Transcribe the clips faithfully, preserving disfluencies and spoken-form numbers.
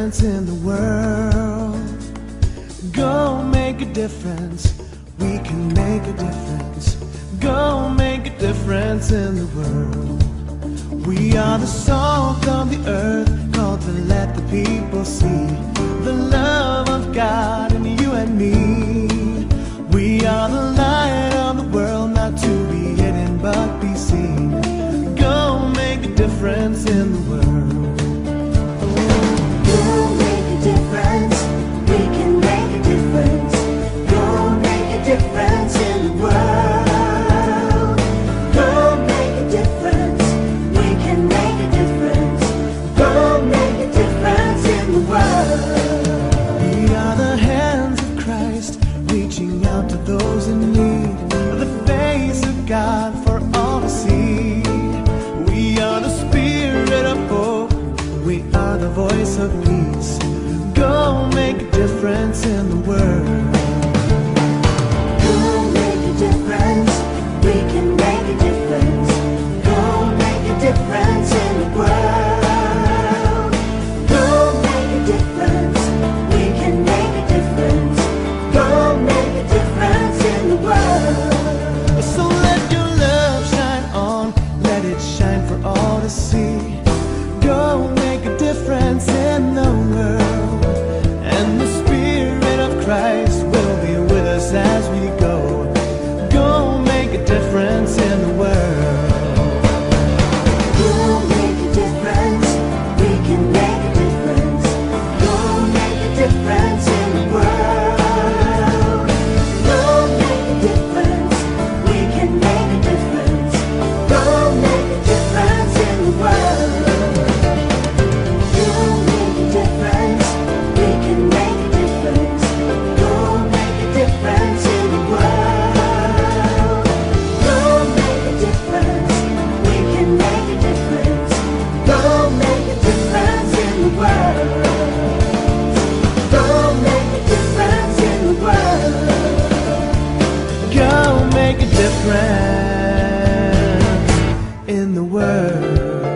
difference in the world. Go make a difference. We can make a difference. Go make a difference in the world. We are the salt of the earth, called to let the people see the love of God in you and me. We are the light of the world, not to be hidden but be seen. Go make a difference in the world. Go make a difference. We can make a difference. Go make a difference in the world. Go make a difference. We can make a difference. Go make a difference in the world. We are the hands of Christ, reaching out to those in need, the face of God for all to see. We are the spirit of hope. We are the voice of peace. Go make a difference in the world. Go make a difference. We can make a difference. Go make a difference in the world. Go make a difference. We can make a difference. Go make a difference in the world. So let your love shine on, let it shine for all to see. Go make a difference in the world, and the Spirit of Christ will be with us as we go. Go make a difference in the world. Go make a difference. We can make a difference. Go make a difference in the world. Go make a difference. We can make a difference. Go make a difference in the world. Go make a difference. We can make a difference. Go make a difference in the world. Go make a difference. We can make a difference. Go make a difference in the world. Go make a difference in the world. Go make a difference in the world.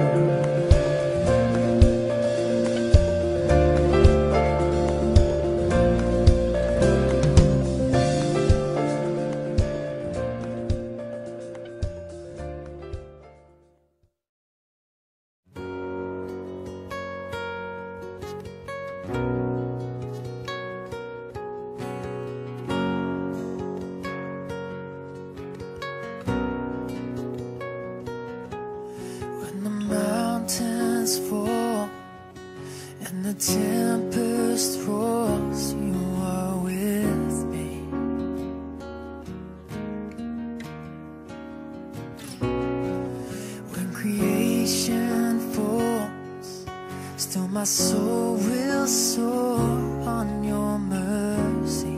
When the mountains fall and the tempest roars, you are with me. When creation falls, still my soul will soar on your mercy.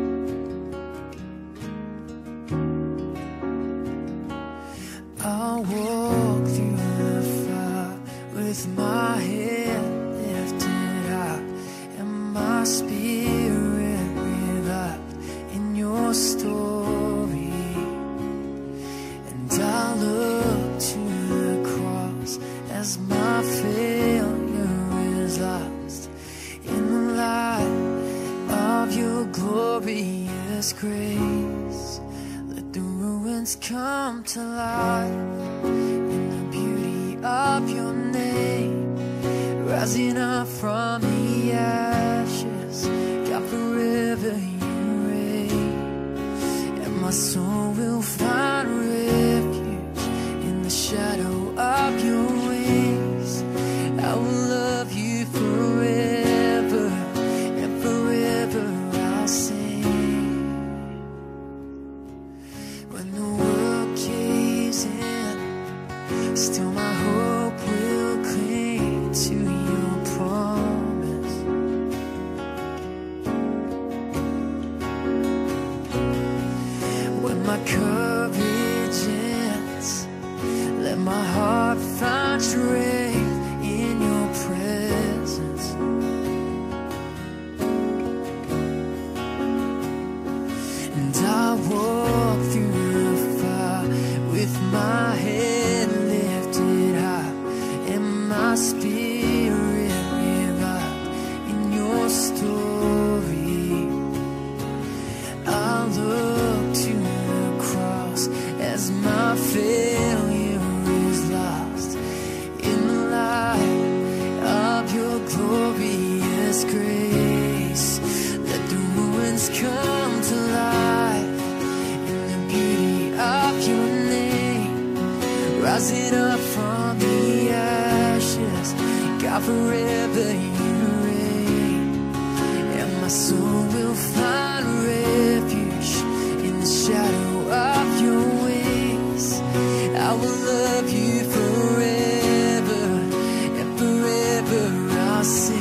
I'll walk through the fire with my head lifted high and my spirit revived in your story. And I look to the cross as my failure is lost in the light of your glorious grace. Let the ruins come to life in the beauty of your name, rising up from the ashes. God, forever you reign, and my soul will find refuge in the shadow of your wings. I will love you forever, and forever I'll sing. When the world caves in, still my hope will cling to your promise. When my courage ends, let my heart find strength in your presence. And I walk through the fire with my head lifted high and my spirit revived rising up from the ashes. God, forever you reign, and my soul will find refuge in the shadow of your wings. I will love you forever, and forever I'll sing.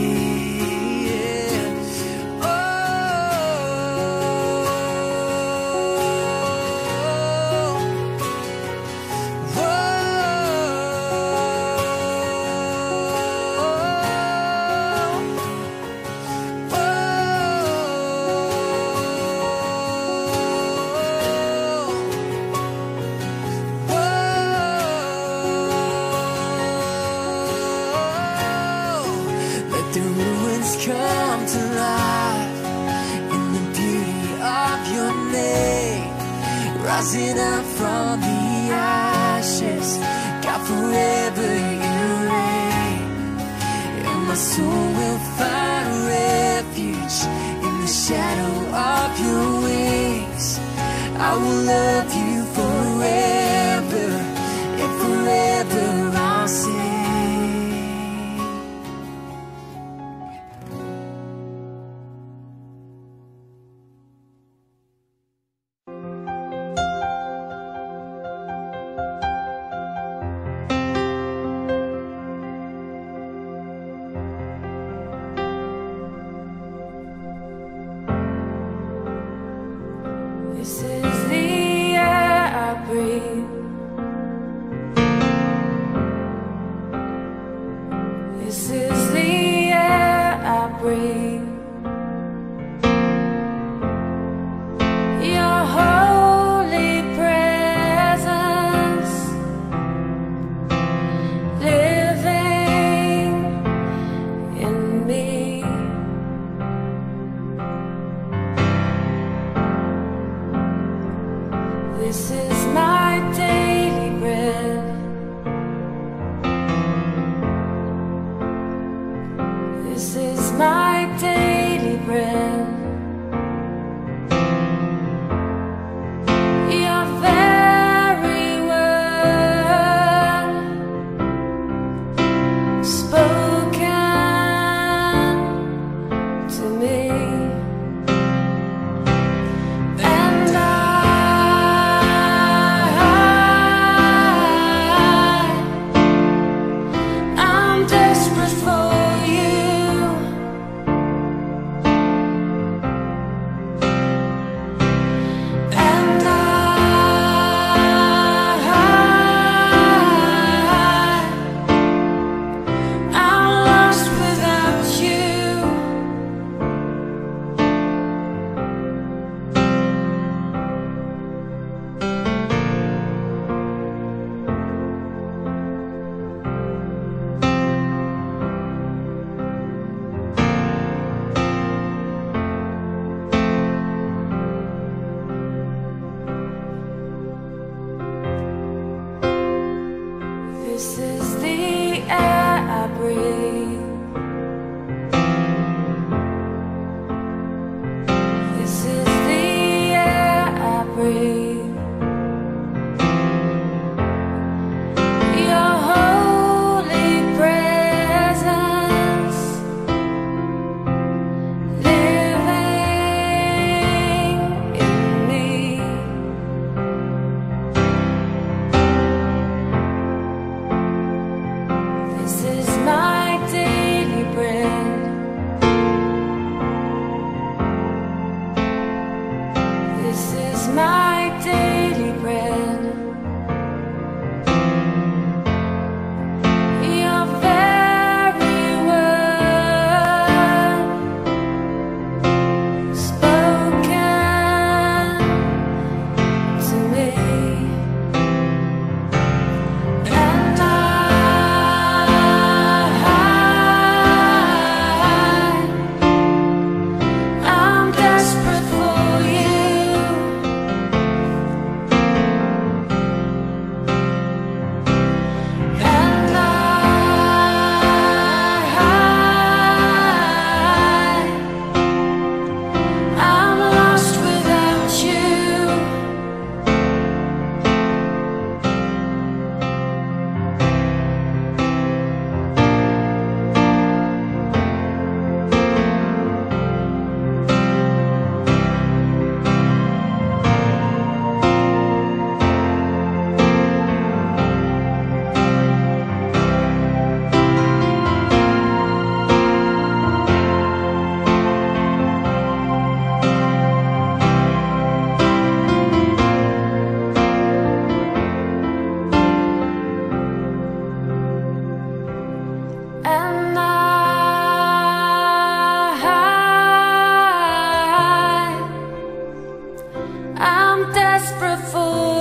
Come to life in the beauty of your name, rising up from the ashes. God, forever you reign, and my soul will find refuge in the shadow of your wings. I will love you forever, and forever I'll sing. This is the air I breathe. This is the air I breathe. Your holy presence living in me. This is my daily bread. This is my daily bread. Your very word spoken to me. And I I'm desperate for you. And I, I'm lost without you. This is the air I breathe. This is the air I breathe. Your holy presence living in me. I'm desperate for